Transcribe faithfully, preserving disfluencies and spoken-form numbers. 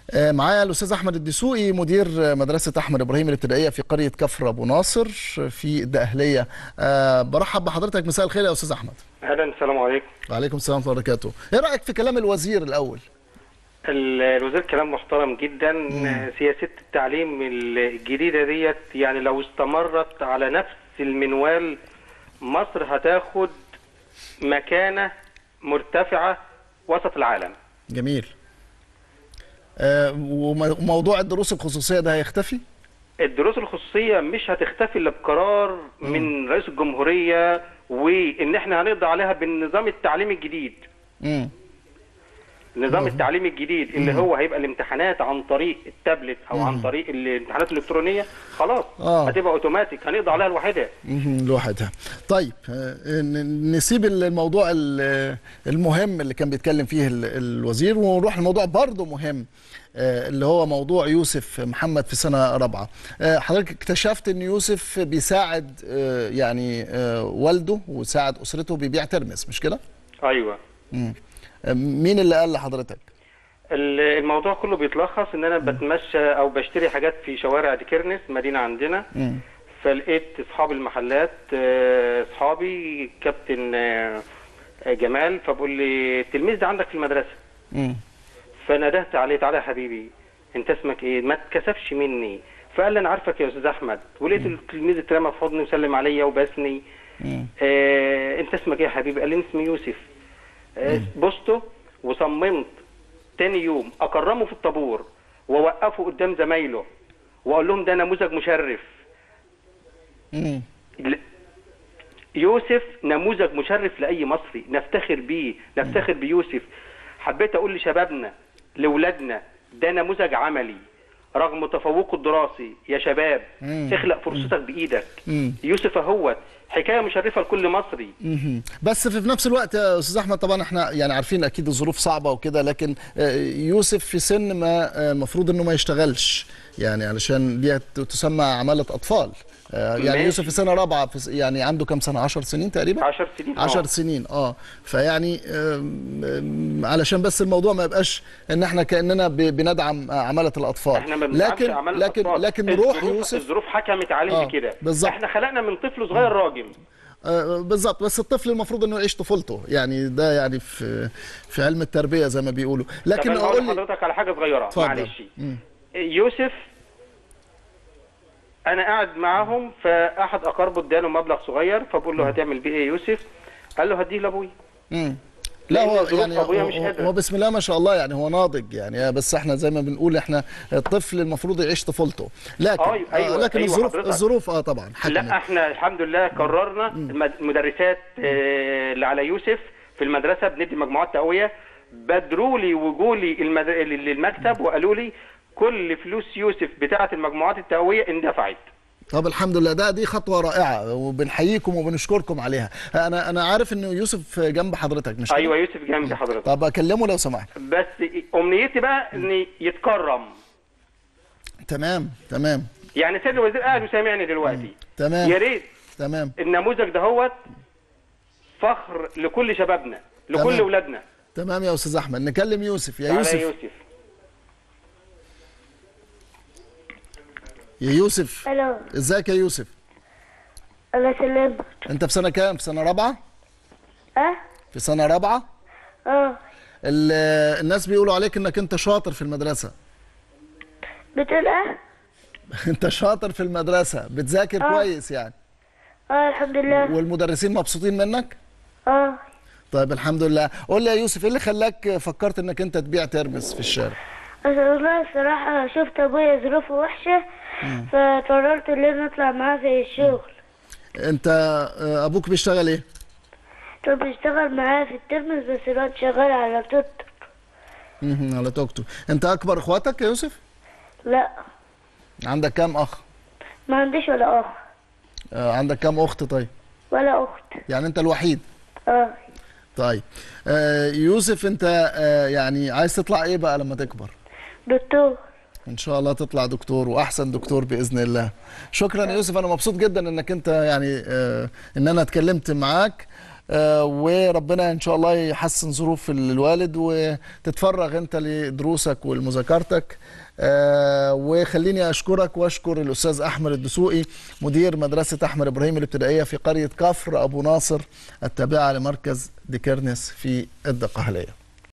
معايا الاستاذ احمد الدسوقي مدير مدرسه احمد ابراهيم الابتدائيه في قريه كفر ابو ناصر في الدقهليه. أه برحب بحضرتك. مساء الخير يا استاذ احمد. اهلا، السلام عليكم. وعليكم السلام ورحمه الله وبركاته. ايه رايك في كلام الوزير الاول؟ الوزير كلام محترم جدا. مم. سياسه التعليم الجديده ديت يعني لو استمرت على نفس المنوال مصر هتاخد مكانه مرتفعه وسط العالم. جميل. أه وموضوع الدروس الخصوصيه ده هيختفي؟ الدروس الخصوصيه مش هتختفي الا بقرار مم. من رئيس الجمهوريه، وان احنا هنقضي عليها بالنظام التعليمي الجديد. امم نظام مم. التعليم الجديد اللي مم. هو هيبقى الامتحانات عن طريق التابلت او مم. عن طريق الامتحانات الالكترونيه، خلاص آه. هتبقى اوتوماتيك، هنقضي عليها لوحدها. لوحدها. طيب نسيب الموضوع المهم اللي كان بيتكلم فيه الوزير ونروح لموضوع برضه مهم اللي هو موضوع يوسف محمد في سنه رابعه. حضرتك اكتشفت ان يوسف بيساعد يعني والده وساعد اسرته بيبيع ترمس، مش كده؟ ايوه. امم مين اللي قال لحضرتك؟ الموضوع كله بيتلخص ان انا بتمشى او بشتري حاجات في شوارع ديكيرنس مدينه عندنا. مم. فلقيت اصحاب المحلات اصحابي كابتن جمال، فبقول لي التلميذ ده عندك في المدرسه. مم. فندهت عليه، تعالى يا حبيبي انت اسمك ايه؟ ما تكسفش مني. فقال لي انا عارفك يا استاذ احمد، ولقيت التلميذ اترمى في حضني وسلم عليا وباسني. آه انت اسمك ايه يا حبيبي؟ قال لي اسمي يوسف. بوسته وصممت تاني يوم اكرمه في الطابور واوقفه قدام زمايله واقول لهم ده نموذج مشرف. امم يوسف نموذج مشرف لاي مصري، نفتخر بيه، نفتخر بيوسف. حبيت اقول لشبابنا لاولادنا ده نموذج عملي رغم تفوقه الدراسي. يا شباب مم. اخلق فرصتك بايدك. مم. يوسف اهوت حكايه مشرفه لكل مصري. مم. بس في نفس الوقت يا استاذ احمد، طبعا احنا يعني عارفين اكيد الظروف صعبه وكده، لكن يوسف في سن ما المفروض انه ما يشتغلش، يعني علشان دي تسمى عماله اطفال. يعني ماشي. يوسف في سنه رابعه، في يعني عنده كام سنه؟ عشر سنين تقريبا. عشر سنين. عشر سنين اه فيعني علشان بس الموضوع ما يبقاش ان احنا كاننا بندعم عماله الاطفال. احنا ما بندعمش لكن عمالة لكن الأطفال. لكن روح يوسف، الظروف حكمت عليه آه. بكده. بالظبط. احنا خلقنا من طفل صغير راجل. آه بالظبط. بس الطفل المفروض انه يعيش طفولته، يعني ده يعني في في علم التربيه زي ما بيقولوا. لكن اقول لحضرتك على حاجه صغيره معلش. يوسف انا قاعد معاهم، فاحد اقاربه اداله مبلغ صغير، فبقول له هتعمل بيه ايه يوسف؟ قال له هديه لابويا. امم لا هو يعني هو, هو بسم الله ما شاء الله، يعني هو ناضج يعني، بس احنا زي ما بنقول احنا الطفل المفروض يعيش طفولته، لكن أيوة أيوة لكن أيوة الظروف حضرتك. الظروف اه طبعا حكمت. لا احنا الحمد لله قررنا المدرسات آه اللي على يوسف في المدرسه بندي مجموعات تقويه. بدروا لي وجولي المدر... للمكتب وقالوا لي كل فلوس يوسف بتاعه المجموعات التقويه اندفعت. طب الحمد لله، ده دي خطوه رائعه وبنحييكم وبنشكركم عليها. انا انا عارف انه يوسف جنب حضرتك، مش ايوه يوسف جنب حضرتك. طب اكلمه لو سمحت. بس امنيتي بقى ان يتكرم. تمام تمام. يعني سيد الوزير قاعد وسامعني دلوقتي. تمام. يا ريت. تمام. النموذج دهوت فخر لكل شبابنا، لكل اولادنا. تمام يا استاذ احمد. نكلم يوسف. يا يوسف. يوسف. يا يوسف. الو. ازيك يا يوسف؟ الله يسلمك. انت في سنه كام؟ في سنه رابعه؟ اه في سنه رابعه؟ اه الناس بيقولوا عليك انك انت شاطر في المدرسه. بتقول ايه؟ انت شاطر في المدرسه، بتذاكر آه. كويس يعني. اه الحمد لله. والمدرسين مبسوطين منك؟ اه. طيب الحمد لله. قول لي يا يوسف، ايه اللي خلاك فكرت انك انت تبيع ترمس في الشارع؟ والله الصراحه شفت ابويا ظروفه وحشه، فقررت ان انا اطلع معاه في الشغل. انت ابوك بيشتغل ايه؟ طب بيشتغل معاه في الترمس، بس الوقت شغال على توك توك. امم على توك توك. انت اكبر اخواتك يا يوسف؟ لا. عندك كام اخ؟ ما عنديش ولا اخ. آه عندك كام اخت طيب؟ ولا اخت. يعني انت الوحيد؟ اه. طيب آه يوسف، انت آه يعني عايز تطلع ايه بقى لما تكبر؟ دكتور. ان شاء الله تطلع دكتور واحسن دكتور باذن الله. شكرا يا يوسف، انا مبسوط جدا انك انت يعني آه ان انا اتكلمت معاك. آه وربنا ان شاء الله يحسن ظروف الوالد وتتفرغ انت لدروسك ولمذاكرتك. آه وخليني اشكرك واشكر الاستاذ احمد الدسوقي مدير مدرسه احمد ابراهيم الابتدائيه في قريه كفر ابو ناصر التابعه لمركز ديكرنس في الدقهليه.